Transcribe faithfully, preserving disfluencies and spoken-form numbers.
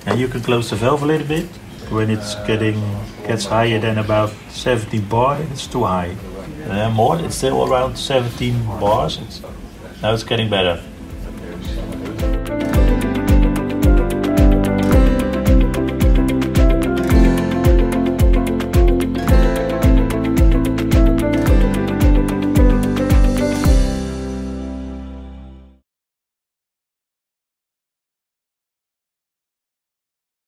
And you can close the valve a little bit. When it's getting gets higher than about seventeen bar, it's too high. Uh, more, it's still around seventeen bars. It's, now it's getting better.